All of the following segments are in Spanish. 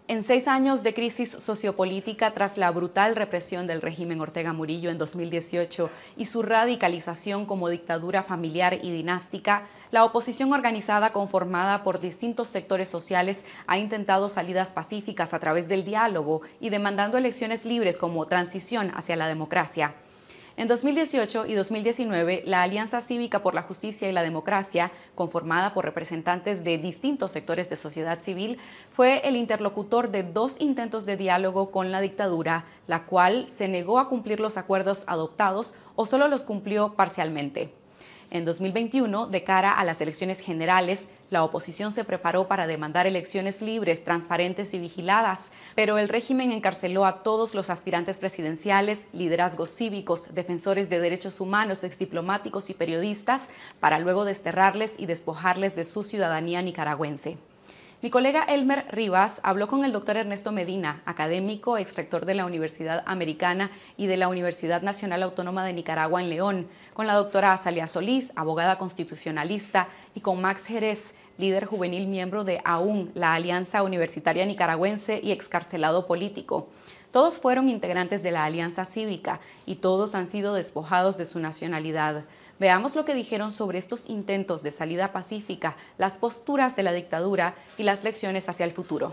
En 6 años de crisis sociopolítica tras la brutal represión del régimen Ortega Murillo en 2018 y su radicalización como dictadura familiar y dinástica, la oposición organizada conformada por distintos sectores sociales ha intentado salidas pacíficas a través del diálogo y demandando elecciones libres como transición hacia la democracia. En 2018 y 2019, la Alianza Cívica por la Justicia y la Democracia, conformada por representantes de distintos sectores de sociedad civil, fue el interlocutor de 2 intentos de diálogo con la dictadura, la cual se negó a cumplir los acuerdos adoptados o solo los cumplió parcialmente. En 2021, de cara a las elecciones generales, la oposición se preparó para demandar elecciones libres, transparentes y vigiladas, pero el régimen encarceló a todos los aspirantes presidenciales, liderazgos cívicos, defensores de derechos humanos, exdiplomáticos y periodistas, para luego desterrarles y despojarles de su ciudadanía nicaragüense. Mi colega Elmer Rivas habló con el doctor Ernesto Medina, académico, exrector de la Universidad Americana y de la Universidad Nacional Autónoma de Nicaragua en León, con la doctora Azalia Solís, abogada constitucionalista, y con Max Jerez, líder juvenil miembro de AUN, la Alianza Universitaria Nicaragüense y excarcelado político. Todos fueron integrantes de la Alianza Cívica y todos han sido despojados de su nacionalidad. Veamos lo que dijeron sobre estos intentos de salida pacífica, las posturas de la dictadura y las lecciones hacia el futuro.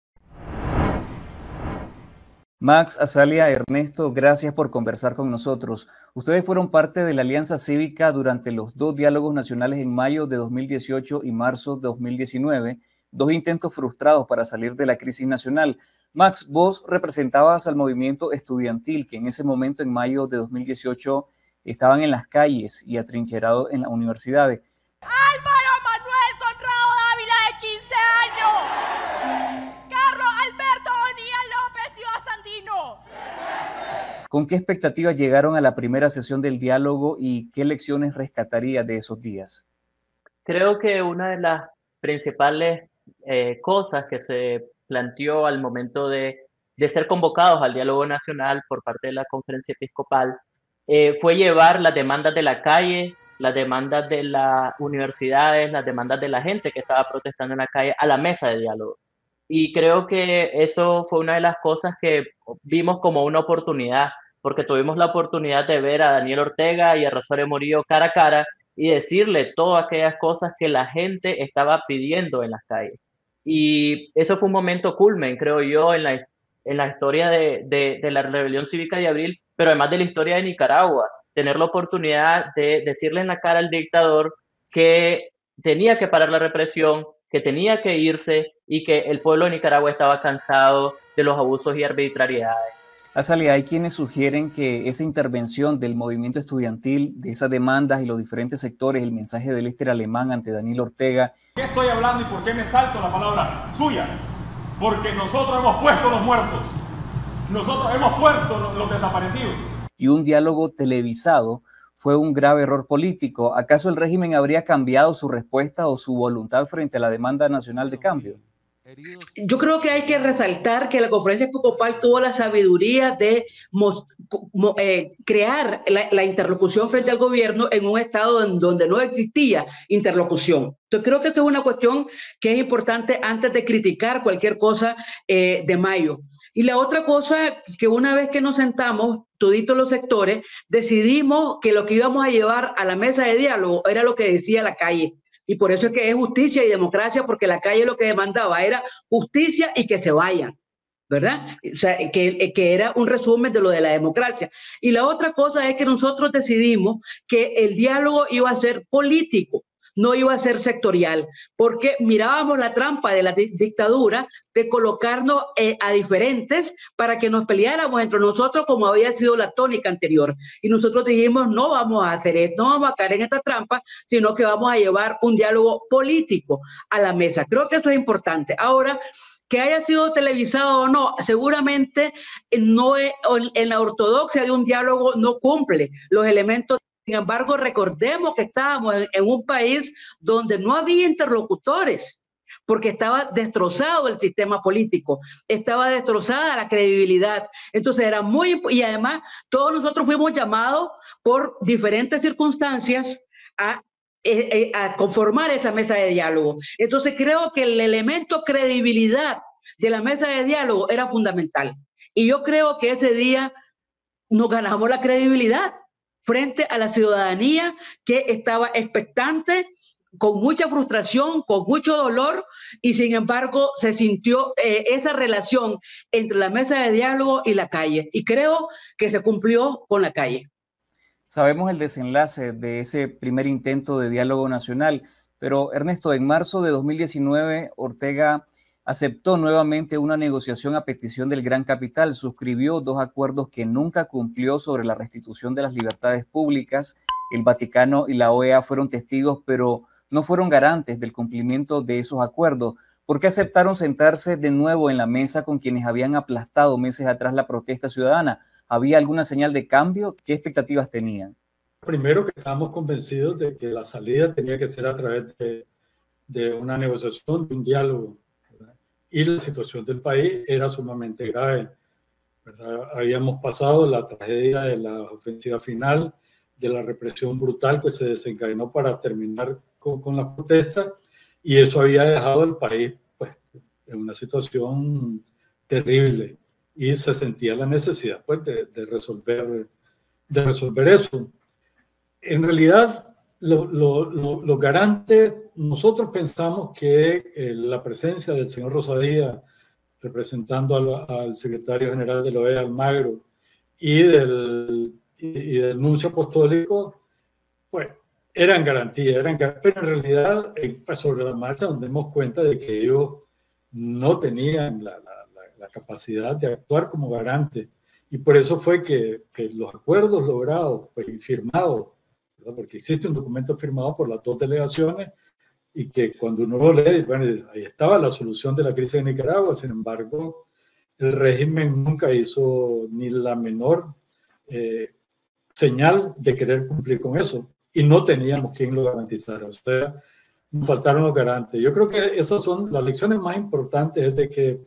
Max, Azalia, Ernesto, gracias por conversar con nosotros. Ustedes fueron parte de la Alianza Cívica durante los 2 diálogos nacionales en mayo de 2018 y marzo de 2019, 2 intentos frustrados para salir de la crisis nacional. Max, vos representabas al movimiento estudiantil que en ese momento, en mayo de 2018, estaban en las calles y atrincherados en las universidades. Álvaro Manuel Conrado Dávila, de 15 años. Carlos Alberto Bonilla López Ciudad Sandino. ¿Con qué expectativas llegaron a la primera sesión del diálogo y qué lecciones rescataría de esos días? Creo que una de las principales cosas que se planteó al momento de ser convocados al diálogo nacional por parte de la conferencia episcopal fue llevar las demandas de la calle, las demandas de las universidades, las demandas de la gente que estaba protestando en la calle a la mesa de diálogo. Y creo que eso fue una de las cosas que vimos como una oportunidad, porque tuvimos la oportunidad de ver a Daniel Ortega y a Rosario Murillo cara a cara y decirle todas aquellas cosas que la gente estaba pidiendo en las calles. Y eso fue un momento culmen, creo yo, en la historia de la rebelión cívica de abril, pero además de la historia de Nicaragua, tener la oportunidad de decirle en la cara al dictador que tenía que parar la represión, que tenía que irse y que el pueblo de Nicaragua estaba cansado de los abusos y arbitrariedades. Azalia, hay quienes sugieren que esa intervención del movimiento estudiantil, de esas demandas y los diferentes sectores, el mensaje del éster alemán ante Daniel Ortega. ¿Qué estoy hablando y por qué me salto la palabra suya? Porque nosotros hemos puesto los muertos. Nosotros hemos puesto los desaparecidos. Y un diálogo televisado fue un grave error político. ¿Acaso el régimen habría cambiado su respuesta o su voluntad frente a la demanda nacional de cambio? Yo creo que hay que resaltar que la conferencia episcopal tuvo la sabiduría de crear la interlocución frente al gobierno en un estado en donde no existía interlocución. Entonces creo que esto es una cuestión que es importante antes de criticar cualquier cosa de mayo. Y la otra cosa, que una vez que nos sentamos, toditos los sectores, decidimos que lo que íbamos a llevar a la mesa de diálogo era lo que decía la calle. Y por eso es que es justicia y democracia, porque la calle lo que demandaba era justicia y que se vayan, ¿verdad? O sea, que era un resumen de lo de la democracia. Y la otra cosa es que nosotros decidimos que el diálogo iba a ser político, no iba a ser sectorial, porque mirábamos la trampa de la dictadura de colocarnos a diferentes para que nos peleáramos entre nosotros como había sido la tónica anterior. Y nosotros dijimos, no vamos a hacer esto, no vamos a caer en esta trampa, sino que vamos a llevar un diálogo político a la mesa. Creo que eso es importante. Ahora, que haya sido televisado o no, seguramente no es, en la ortodoxia de un diálogo no cumple los elementos. Sin embargo, recordemos que estábamos en un país donde no había interlocutores, porque estaba destrozado el sistema político, estaba destrozada la credibilidad. Entonces era y además todos nosotros fuimos llamados por diferentes circunstancias a conformar esa mesa de diálogo. Entonces creo que el elemento credibilidad de la mesa de diálogo era fundamental. Y yo creo que ese día nos ganamos la credibilidad frente a la ciudadanía que estaba expectante, con mucha frustración, con mucho dolor, y sin embargo se sintió esa relación entre la mesa de diálogo y la calle. Y creo que se cumplió con la calle. Sabemos el desenlace de ese primer intento de diálogo nacional, pero Ernesto, en marzo de 2019, Ortega aceptó nuevamente una negociación a petición del Gran Capital, suscribió 2 acuerdos que nunca cumplió sobre la restitución de las libertades públicas. El Vaticano y la OEA fueron testigos, pero no fueron garantes del cumplimiento de esos acuerdos. ¿Por qué aceptaron sentarse de nuevo en la mesa con quienes habían aplastado meses atrás la protesta ciudadana? ¿Había alguna señal de cambio? ¿Qué expectativas tenían? Primero, que estábamos convencidos de que la salida tenía que ser a través de una negociación, de un diálogo, ¿verdad? Y la situación del país era sumamente grave, ¿verdad? Habíamos pasado la tragedia de la ofensiva final, de la represión brutal que se desencadenó para terminar con la protesta, y eso había dejado al país pues, en una situación terrible, y se sentía la necesidad pues, de resolver eso. En realidad, lo garante, nosotros pensamos que la presencia del señor Rosadía, representando al secretario general de la OEA, Almagro, y del nuncio apostólico, pues eran garantías, pero en realidad sobre la marcha nos dimos cuenta de que ellos no tenían la capacidad de actuar como garante, y por eso fue que los acuerdos logrados pues, y firmados, ¿verdad? Porque existe un documento firmado por las 2 delegaciones, y que cuando uno lo lee, bueno, ahí estaba la solución de la crisis de Nicaragua. Sin embargo, el régimen nunca hizo ni la menor señal de querer cumplir con eso, y no teníamos quien lo garantizara. O sea, nos faltaron los garantes. Yo creo que esas son las lecciones más importantes, es de que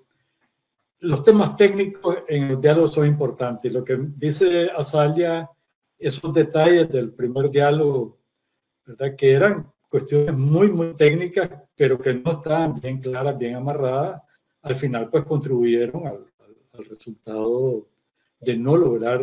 los temas técnicos en el diálogo son importantes. Lo que dice Azalea, esos detalles del primer diálogo, ¿verdad? Que eran cuestiones muy, muy técnicas, pero que no estaban bien claras, bien amarradas, al final pues contribuyeron al resultado de no lograr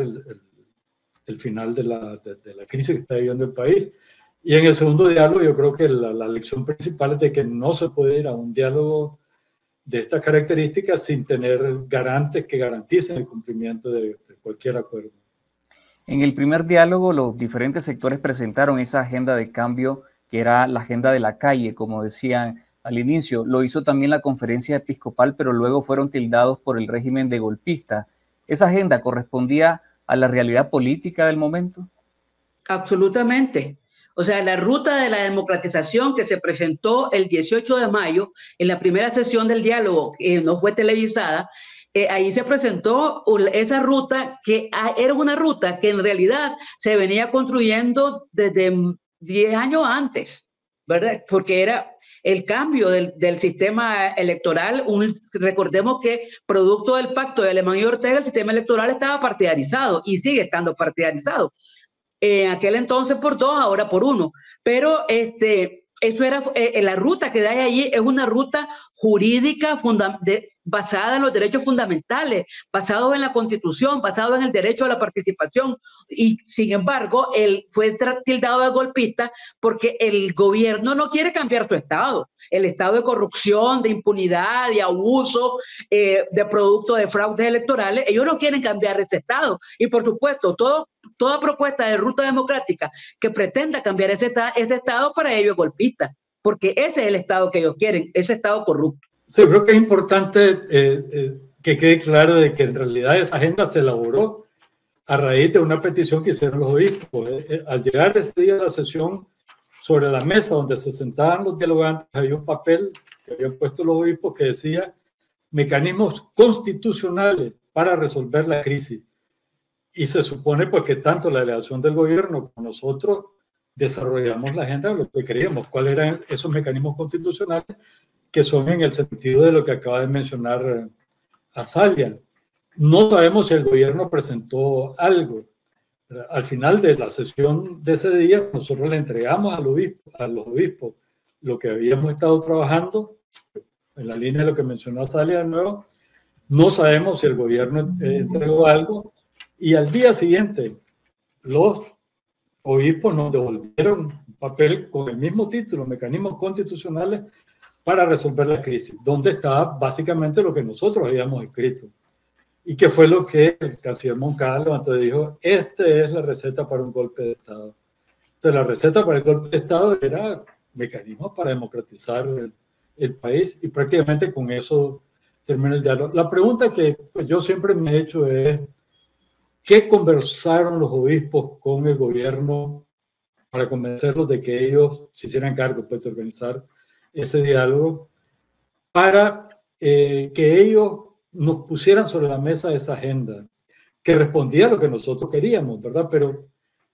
el final de la crisis que está viviendo el país. Y en el segundo diálogo yo creo que la lección principal es de que no se puede ir a un diálogo de estas características sin tener garantes que garanticen el cumplimiento de cualquier acuerdo. En el primer diálogo, los diferentes sectores presentaron esa agenda de cambio que era la agenda de la calle, como decían al inicio. Lo hizo también la conferencia episcopal, pero luego fueron tildados por el régimen de golpista. ¿Esa agenda correspondía a la realidad política del momento? Absolutamente. O sea, la ruta de la democratización que se presentó el 18 de mayo en la primera sesión del diálogo, que no fue televisada, ahí se presentó esa ruta que era una ruta que en realidad se venía construyendo desde 10 años antes, ¿verdad? Porque era el cambio del sistema electoral. Recordemos que producto del pacto de Alemán y Ortega, el sistema electoral estaba partidarizado y sigue estando partidarizado. En aquel entonces por 2, ahora por 1. Pero eso era la ruta que hay allí, es una ruta jurídica basada en los derechos fundamentales, basado en la Constitución, basado en el derecho a la participación, y sin embargo él fue tildado de golpista porque el gobierno no quiere cambiar su estado, el estado de corrupción, de impunidad, de abuso, de producto de fraudes electorales. Ellos no quieren cambiar ese estado, y por supuesto toda propuesta de ruta democrática que pretenda cambiar ese estado, para ellos es golpista, porque ese es el estado que ellos quieren, ese estado corrupto. Sí, creo que es importante que quede claro de que en realidad esa agenda se elaboró a raíz de una petición que hicieron los obispos. Al llegar ese día de la sesión, sobre la mesa donde se sentaban los dialogantes, había un papel que habían puesto los obispos que decía mecanismos constitucionales para resolver la crisis. Y se supone pues que tanto la delegación del gobierno como nosotros desarrollamos la agenda de lo que queríamos. ¿Cuáles eran esos mecanismos constitucionales? Que son en el sentido de lo que acaba de mencionar Azalea. No sabemos si el gobierno presentó algo. Al final de la sesión de ese día, nosotros le entregamos a los obispos lo que habíamos estado trabajando, en la línea de lo que mencionó Azalia de nuevo, no sabemos si el gobierno entregó algo, y al día siguiente los obispos nos devolvieron un papel con el mismo título, Mecanismos Constitucionales para resolver la crisis, donde estaba básicamente lo que nosotros habíamos escrito, y que fue lo que el canciller Moncada levantó y dijo, esta es la receta para un golpe de Estado. Entonces, la receta para el golpe de Estado era mecanismos para democratizar el país, y prácticamente con eso termina el diálogo. La pregunta que pues, yo siempre me he hecho es, ¿qué conversaron los obispos con el gobierno para convencerlos de que ellos se hicieran cargo pues, de organizar ese diálogo, para que ellos nos pusieran sobre la mesa esa agenda que respondía a lo que nosotros queríamos, ¿verdad? Pero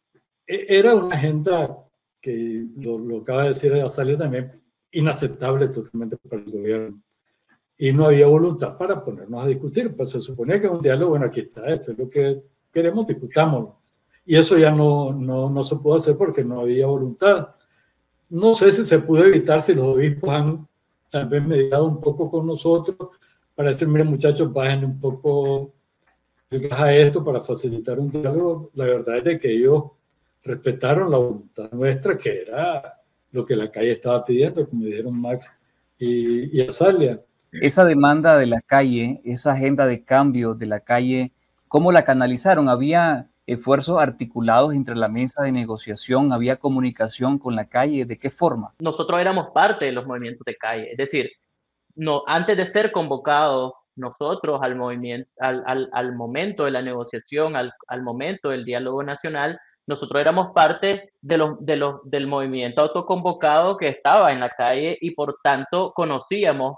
era una agenda que, lo acaba de decir Azalia también, inaceptable totalmente para el gobierno. Y no había voluntad para ponernos a discutir. Pues se suponía que un diálogo, bueno, aquí está, esto es lo que queremos, discutámoslo. Y eso ya no se pudo hacer porque no había voluntad. No sé si se pudo evitar, si los obispos han también mediado un poco con nosotros para decir, miren muchachos, bajen un poco el gas a esto para facilitar un diálogo. La verdad es de que ellos respetaron la voluntad nuestra, que era lo que la calle estaba pidiendo, como dijeron Max y Azalia. Esa demanda de la calle, esa agenda de cambio de la calle, ¿cómo la canalizaron? ¿Había esfuerzos articulados entre la mesa de negociación? ¿Había comunicación con la calle? ¿De qué forma? Nosotros éramos parte de los movimientos de calle, es decir, no, antes de ser convocados nosotros al movimiento, al momento de la negociación, al momento del diálogo nacional, nosotros éramos parte del movimiento autoconvocado que estaba en la calle, y por tanto conocíamos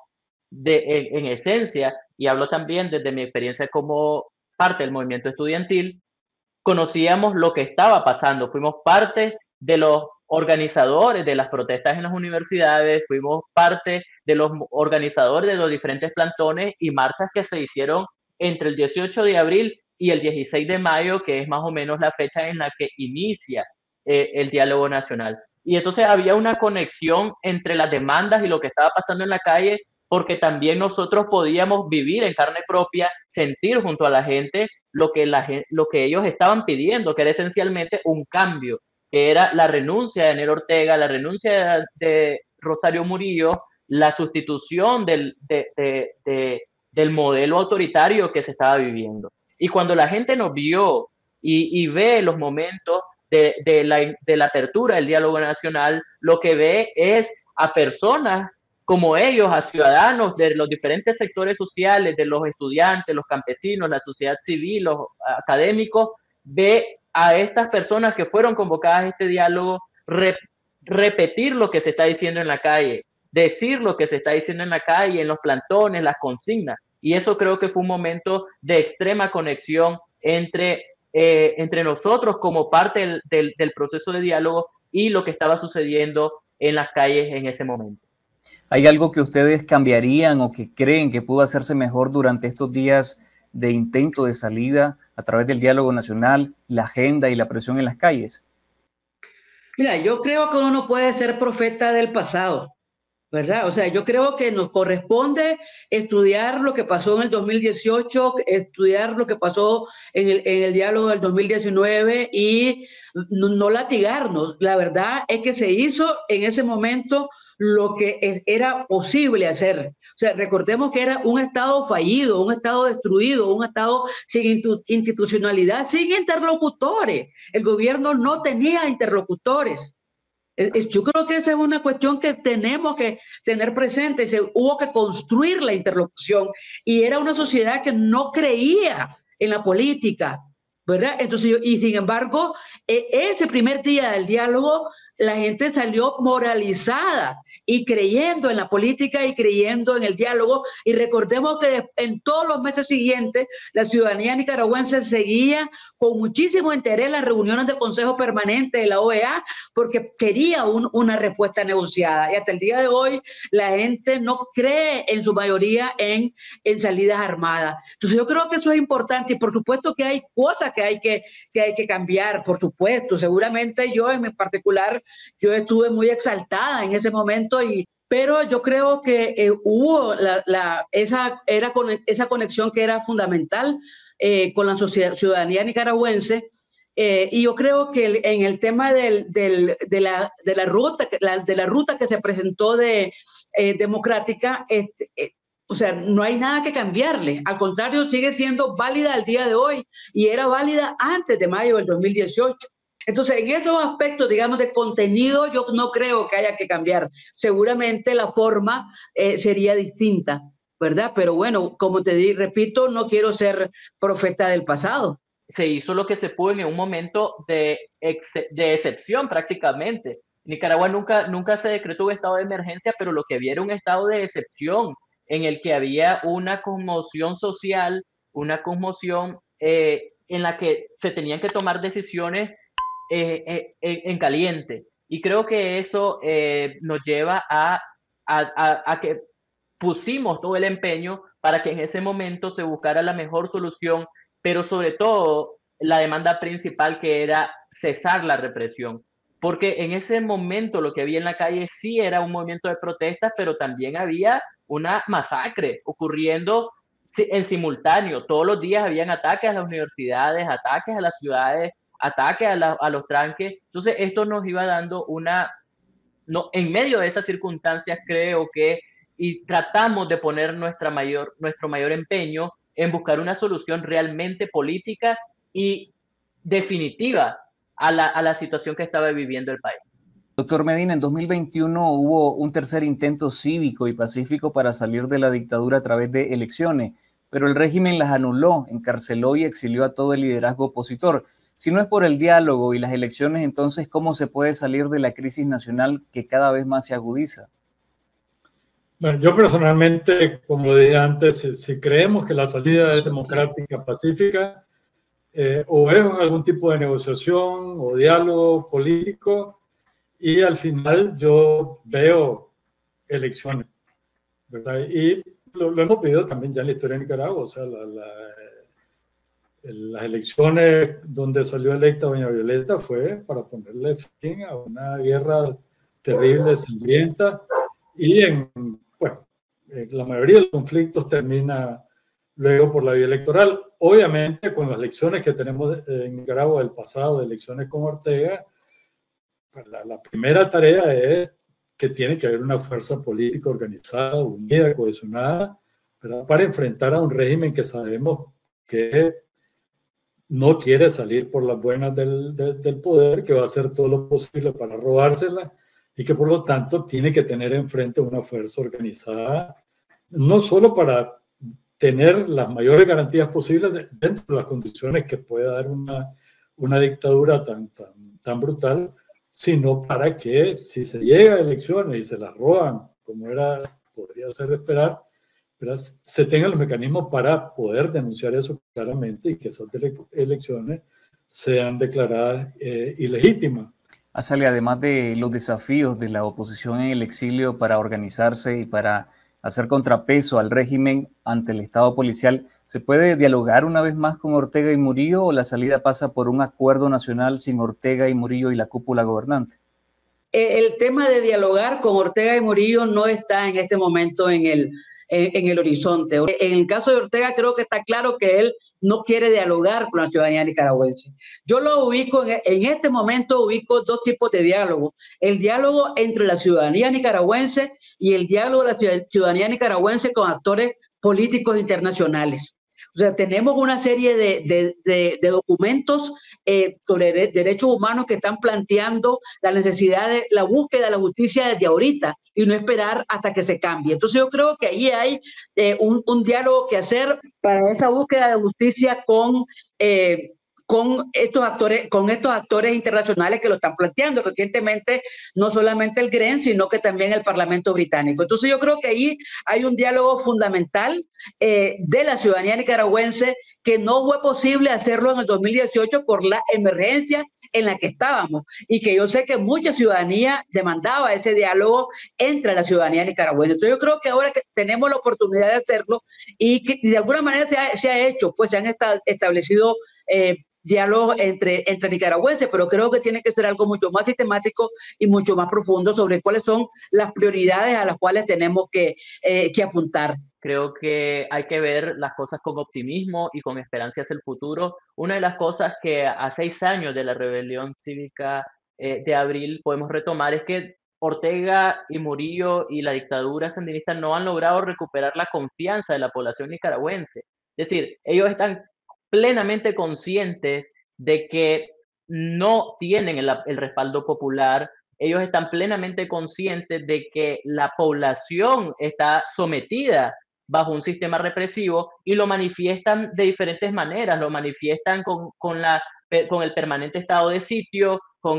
en esencia, y hablo también desde mi experiencia como parte del movimiento estudiantil, conocíamos lo que estaba pasando, fuimos parte de los organizadores de las protestas en las universidades, fuimos parte de los organizadores de los diferentes plantones y marchas que se hicieron entre el 18 de abril y el 16 de mayo, que es más o menos la fecha en la que inicia el diálogo nacional. Y entonces había una conexión entre las demandas y lo que estaba pasando en la calle, porque también nosotros podíamos vivir en carne propia, sentir junto a la gente lo que ellos estaban pidiendo, que era esencialmente un cambio, que era la renuncia de Daniel Ortega, la renuncia de Rosario Murillo, la sustitución del modelo autoritario que se estaba viviendo. Y cuando la gente nos vio y ve los momentos de la apertura del diálogo nacional, lo que ve es a personas como ellos, a ciudadanos de los diferentes sectores sociales, de los estudiantes, los campesinos, la sociedad civil, los académicos, ve a estas personas que fueron convocadas a este diálogo repetir lo que se está diciendo en la calle, decir lo que se está diciendo en la calle, en los plantones, las consignas. Y eso creo que fue un momento de extrema conexión entre nosotros como parte del proceso de diálogo y lo que estaba sucediendo en las calles en ese momento. ¿Hay algo que ustedes cambiarían o que creen que pudo hacerse mejor durante estos días de intento de salida a través del diálogo nacional, la agenda y la presión en las calles? Mira, yo creo que uno no puede ser profeta del pasado, ¿verdad? O sea, yo creo que nos corresponde estudiar lo que pasó en el 2018, estudiar lo que pasó en el diálogo del 2019 y no latigarnos. La verdad es que se hizo en ese momento lo que era posible hacer. O sea, recordemos que era un Estado fallido, un Estado destruido, un Estado sin institucionalidad, sin interlocutores. El gobierno no tenía interlocutores. Yo creo que esa es una cuestión que tenemos que tener presente. Hubo que construir la interlocución y era una sociedad que no creía en la política, ¿verdad? Entonces, y sin embargo, ese primer día del diálogo, la gente salió moralizada y creyendo en la política y creyendo en el diálogo. Y recordemos que en todos los meses siguientes, la ciudadanía nicaragüense seguía con muchísimo interés las reuniones del Consejo Permanente de la OEA porque quería una respuesta negociada. Y hasta el día de hoy, la gente no cree en su mayoría en salidas armadas. Entonces, yo creo que eso es importante y por supuesto que hay cosas que hay que cambiar, por supuesto. Seguramente yo en particular, yo estuve muy exaltada en ese momento y pero yo creo que hubo esa conexión que era fundamental con la ciudadanía nicaragüense. Y yo creo que en el tema de la ruta que se presentó democrática, o sea, no hay nada que cambiarle. Al contrario, sigue siendo válida al día de hoy y era válida antes de mayo del 2018. Entonces, en esos aspectos, digamos, de contenido, yo no creo que haya que cambiar. Seguramente la forma sería distinta, ¿verdad? Pero bueno, como repito, no quiero ser profeta del pasado. Se hizo lo que se pudo en un momento de excepción prácticamente. Nicaragua nunca se decretó un estado de emergencia, pero lo que había era un estado de excepción en el que había una conmoción social, una conmoción en la que se tenían que tomar decisiones en caliente. Y creo que eso nos lleva a que pusimos todo el empeño para que en ese momento se buscara la mejor solución, pero sobre todo la demanda principal, que era cesar la represión. Porque en ese momento lo que había en la calle sí era un movimiento de protestas, pero también había una masacre ocurriendo en simultáneo. Todos los días habían ataques a las universidades, ataques a las ciudades, ataques a los tranques. Entonces esto nos iba dando en medio de esas circunstancias, creo que, y tratamos de poner nuestro mayor empeño en buscar una solución realmente política y definitiva a la situación que estaba viviendo el país. Doctor Medina, en 2021 hubo un tercer intento cívico y pacífico para salir de la dictadura a través de elecciones, pero el régimen las anuló, encarceló y exilió a todo el liderazgo opositor. Si no es por el diálogo y las elecciones, entonces, ¿cómo se puede salir de la crisis nacional que cada vez más se agudiza? Bueno, yo personalmente, como lo dije antes, si creemos que la salida es democrática, pacífica, o es algún tipo de negociación o diálogo político, y al final yo veo elecciones, ¿verdad? Y lo hemos visto también ya en la historia de Nicaragua, o sea, las elecciones donde salió electa doña Violeta fue para ponerle fin a una guerra terrible, sangrienta, y la mayoría de los conflictos termina luego por la vía electoral. Obviamente, con las elecciones que tenemos en Nicaragua del pasado, de elecciones con Ortega, la primera tarea es que tiene que haber una fuerza política organizada, unida, cohesionada, ¿verdad?, para enfrentar a un régimen que sabemos que no quiere salir por las buenas del poder, que va a hacer todo lo posible para robársela, y que por lo tanto tiene que tener enfrente una fuerza organizada, no solo para tener las mayores garantías posibles dentro de las condiciones que pueda dar una dictadura tan brutal, sino para que si se llega a elecciones y se las roban, como podría ser de esperar, ¿verdad?, se tengan los mecanismos para poder denunciar eso claramente y que esas elecciones sean declaradas ilegítimas. Azalea, además de los desafíos de la oposición en el exilio para organizarse y para hacer contrapeso al régimen ante el Estado policial, ¿se puede dialogar una vez más con Ortega y Murillo o la salida pasa por un acuerdo nacional sin Ortega y Murillo y la cúpula gobernante? El tema de dialogar con Ortega y Murillo no está en este momento en el horizonte. En el caso de Ortega creo que está claro que él no quiere dialogar con la ciudadanía nicaragüense. Yo lo ubico, en este momento ubico dos tipos de diálogo. El diálogo entre la ciudadanía nicaragüense y el diálogo de la ciudadanía nicaragüense con actores políticos internacionales. O sea, tenemos una serie de documentos sobre derechos humanos que están planteando la necesidad de la búsqueda de la justicia desde ahorita y no esperar hasta que se cambie. Entonces yo creo que ahí hay un diálogo que hacer para esa búsqueda de justicia con estos actores internacionales que lo están planteando recientemente, no solamente el GREN, sino que también el Parlamento británico. Entonces yo creo que ahí hay un diálogo fundamental de la ciudadanía nicaragüense que no fue posible hacerlo en el 2018 por la emergencia en la que estábamos y que yo sé que mucha ciudadanía demandaba ese diálogo entre la ciudadanía nicaragüense. Entonces yo creo que ahora que tenemos la oportunidad de hacerlo y que de alguna manera se ha hecho, pues se han establecido diálogos entre nicaragüenses, pero creo que tiene que ser algo mucho más sistemático y mucho más profundo sobre cuáles son las prioridades a las cuales tenemos que apuntar. Creo que hay que ver las cosas con optimismo y con esperanza hacia el futuro. Una de las cosas que a 6 años de la rebelión cívica de abril podemos retomar es que Ortega y Murillo y la dictadura sandinista no han logrado recuperar la confianza de la población nicaragüense. Es decir, ellos están plenamente conscientes de que no tienen el respaldo popular. Ellos están plenamente conscientes de que la población está sometida bajo un sistema represivo y lo manifiestan de diferentes maneras. Lo manifiestan con el permanente estado de sitio, con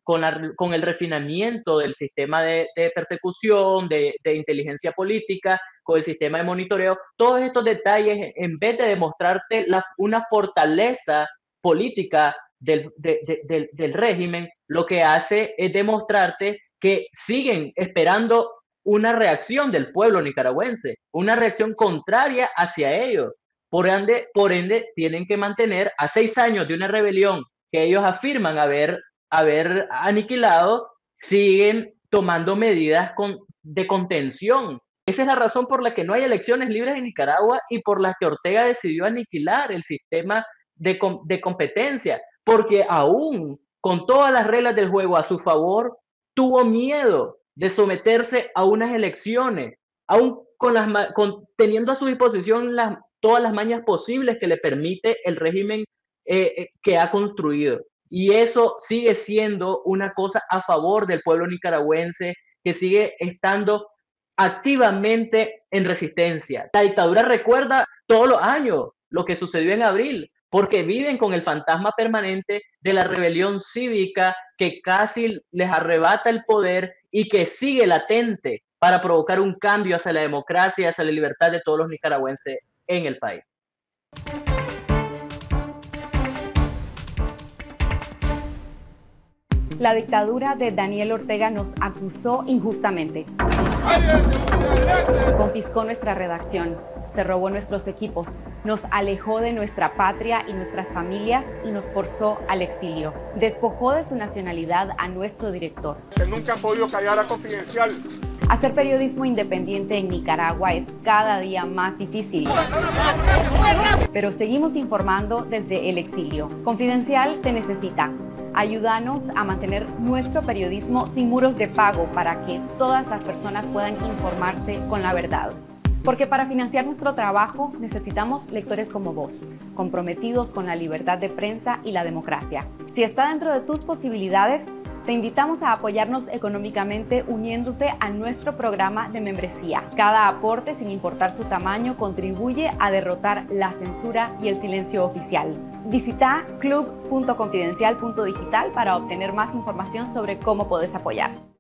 el refinamiento del sistema de persecución, de inteligencia política, con el sistema de monitoreo. Todos estos detalles, en vez de demostrarte una fortaleza política del régimen, lo que hace es demostrarte que siguen esperando una reacción del pueblo nicaragüense, una reacción contraria hacia ellos. Por ende, tienen que mantener a 6 años de una rebelión que ellos afirman haber aniquilado, siguen tomando medidas de contención. Esa es la razón por la que no hay elecciones libres en Nicaragua y por la que Ortega decidió aniquilar el sistema de competencia, porque aún con todas las reglas del juego a su favor, tuvo miedo de someterse a unas elecciones, aún teniendo a su disposición todas las mañas posibles que le permite el régimen que ha construido. Y eso sigue siendo una cosa a favor del pueblo nicaragüense, que sigue estando activamente en resistencia. La dictadura recuerda todos los años lo que sucedió en abril, porque viven con el fantasma permanente de la rebelión cívica que casi les arrebata el poder y que sigue latente para provocar un cambio hacia la democracia, hacia la libertad de todos los nicaragüenses en el país. La dictadura de Daniel Ortega nos acusó injustamente. Confiscó nuestra redacción, se robó nuestros equipos, nos alejó de nuestra patria y nuestras familias y nos forzó al exilio. Despojó de su nacionalidad a nuestro director. Que nunca han podido callar a Confidencial. Hacer periodismo independiente en Nicaragua es cada día más difícil. Pero seguimos informando desde el exilio. Confidencial te necesita. Ayúdanos a mantener nuestro periodismo sin muros de pago para que todas las personas puedan informarse con la verdad. Porque para financiar nuestro trabajo necesitamos lectores como vos, comprometidos con la libertad de prensa y la democracia. Si está dentro de tus posibilidades, te invitamos a apoyarnos económicamente uniéndote a nuestro programa de membresía. Cada aporte, sin importar su tamaño, contribuye a derrotar la censura y el silencio oficial. Visita club.confidencial.digital para obtener más información sobre cómo puedes apoyar.